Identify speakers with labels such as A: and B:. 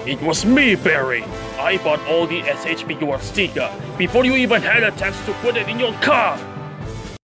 A: It was me, Barry. I bought all the SH Figuarts Tiga before you even had a chance to put it in your car.